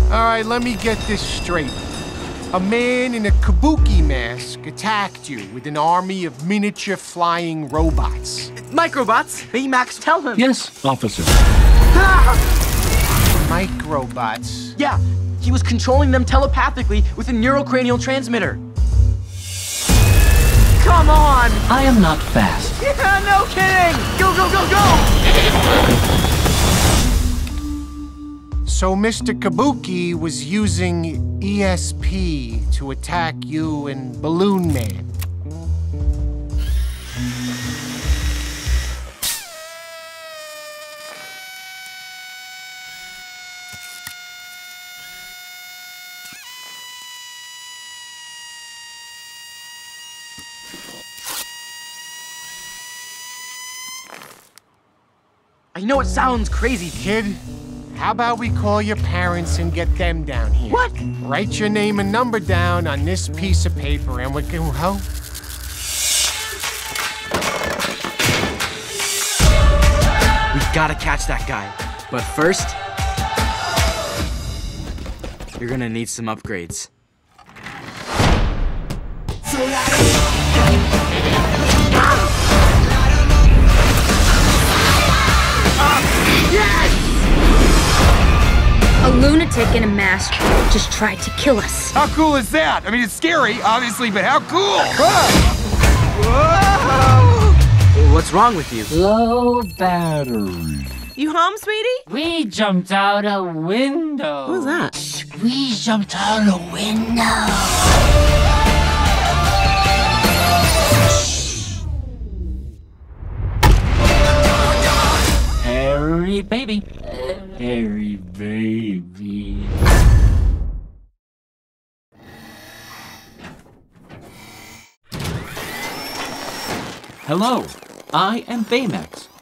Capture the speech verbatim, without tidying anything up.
All right, let me get this straight. A man in a kabuki mask attacked you with an army of miniature flying robots. Microbots? Baymax, tell him. Yes, officer. Microbots? Yeah, he was controlling them telepathically with a neurocranial transmitter. Come on! I am not fast. Yeah, no kidding! Go, go, go, go! So Mister Kabuki was using E S P to attack you and Balloon Man. I know it sounds crazy, Kid, how about we call your parents and get them down here? What? Write your name and number down on this piece of paper and we can, ho? We gotta catch that guy. But first, you're gonna need some upgrades. A lunatic in a mask just tried to kill us. How cool is that? I mean, it's scary, obviously, but how cool? What's wrong with you? Low battery. You home, sweetie? We jumped out a window. What was that? We jumped out a window. Harry baby. Harry baby. Hello, I am Baymax.